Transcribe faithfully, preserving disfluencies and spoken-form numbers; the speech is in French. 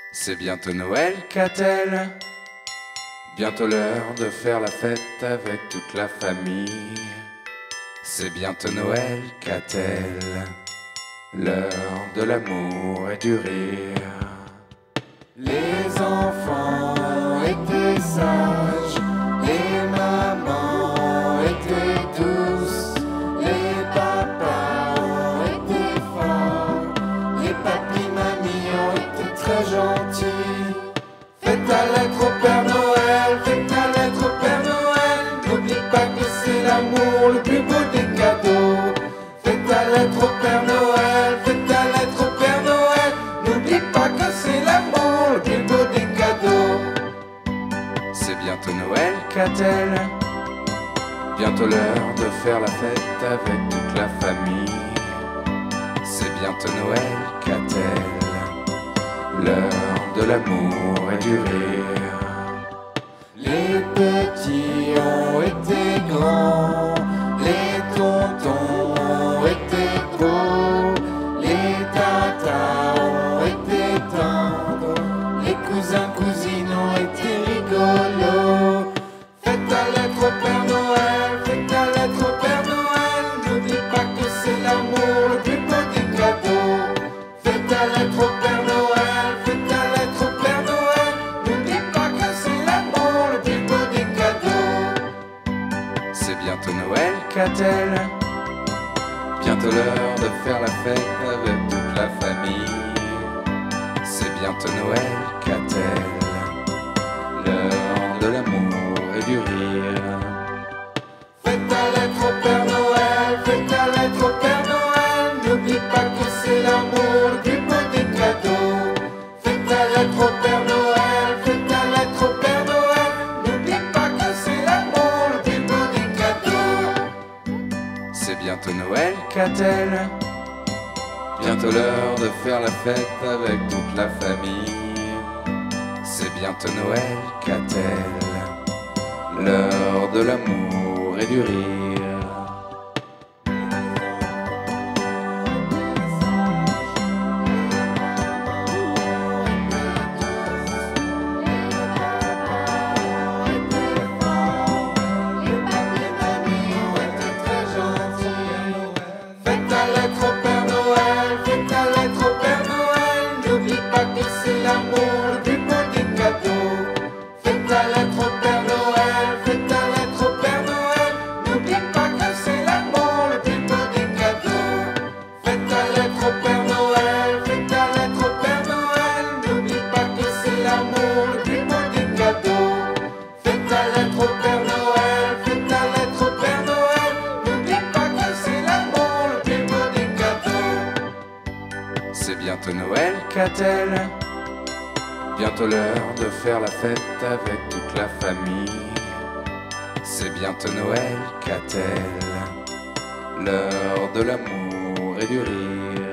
C'est bientôt Noël, qu'a-t-elle? Bientôt l'heure de faire la fête avec toute la famille. C'est bientôt Noël, qu'a-t-elle? L'heure de l'amour et du rire. Les enfants étaient sages, les mamans étaient douces, les papas ont été forts, les papis mamies ont été très gentils. Faites ta lettre au Père Noël, faites ta lettre au Père Noël, n'oublie pas que c'est l'amour le plus beau des cadeaux. Faites ta lettre au Père Noël, faites ta lettre au Père Noël, n'oublie pas que c'est l'amour le plus beau des cadeaux. C'est bientôt Noël, qu'a-t-elle? Bientôt l'heure de faire la fête avec toute la famille. C'est bientôt Noël, qu'a-t-elle? L'heure de l'amour et du rire. Les petits ont été grands, les tontons ont été beaux, les tatas ont été tendres, les cousins cousines ont été rigolos. Faites ta lettre au Père Noël, faites ta lettre au Père Noël, n'oublie pas que c'est l'amour le plus beau des cadeaux. Faites ta lettre au Père Noël, faites ta lettre au Père Noël, n'oublie pas que c'est l'amour le plus beau des cadeaux. C'est bientôt Noël, qu'a-t-elle? Bientôt l'heure de faire la fête avec toute la famille. C'est bientôt Noël, qu'a-t-elle? L'heure de l'amour et du rire. Faites ta lettre au Père Noël, faites ta lettre au Père Noël, n'oublie pas que c'est l'amour le plus beau des cadeaux. Faites ta lettre au Père Noël, faites ta lettre au Père Noël, n'oublie pas que c'est l'amour le plus beau des cadeaux. C'est bientôt Noël, qu'a-t-elle? Bientôt l'heure de faire la fête avec toute la famille. C'est bientôt Noël, qu'a-t-elle? L'heure de l'amour et du rire. Faites ta lettre au Père Noël, faites ta lettre au Père Noël, n'oublie pas que c'est l'amour le plus beau des cadeaux. Faites ta lettre au Père Noël, faites ta lettre au Père Noël, n'oublie pas que c'est l'amour le plus beau des cadeaux. Faites ta lettre au Père Noël, faites ta lettre au Père Noël, n'oublie pas que c'est l'amour le plus beau des cadeaux. Faites ta lettre au Père Noël, faites ta lettre au Père Noël, n'oublie pas que c'est l'amour le plus beau des cadeaux. C'est bientôt Noël, qu'a-t-elle? Bientôt l'heure de faire la fête avec toute la famille. C'est bientôt Noël, qu'a-t-elle? L'heure de l'amour et du rire.